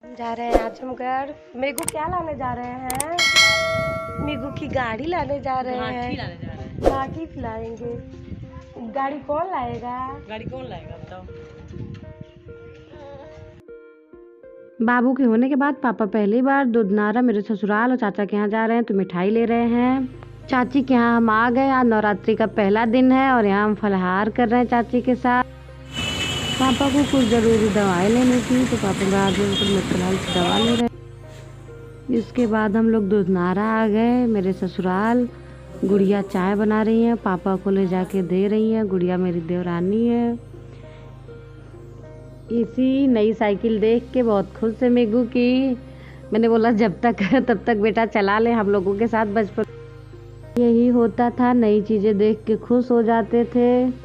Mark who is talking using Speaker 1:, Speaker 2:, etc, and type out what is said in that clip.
Speaker 1: हम जा रहे हैं आजमगढ़। मेघू क्या लाने जा रहे हैं? मेघू की गाड़ी लाने जा रहे हैं। घाटी लाएंगे। गाड़ी कौन लाएगा? बताओ। बाबू के होने के बाद पापा पहली बार दुधनारा मेरे ससुराल और चाचा के यहाँ जा रहे हैं तो मिठाई ले रहे हैं। चाची के यहाँ हम आ गए। आज नवरात्रि का पहला दिन है और यहाँ हम फलहार कर रहे हैं चाची के साथ। पापा को कुछ ज़रूरी दवाएं लेनी थी तो पापा फिलहाल दवा ले रहे। इसके बाद हम लोग दुधनारा आ गए मेरे ससुराल। गुड़िया चाय बना रही है, पापा को ले जाके दे रही है। गुड़िया मेरी देवरानी है। इसी नई साइकिल देख के बहुत खुश है मेघू की। मैंने बोला जब तक तब तक बेटा चला ले। हम लोगों के साथ बचपन यही होता था, नई चीज़ें देख के खुश हो जाते थे।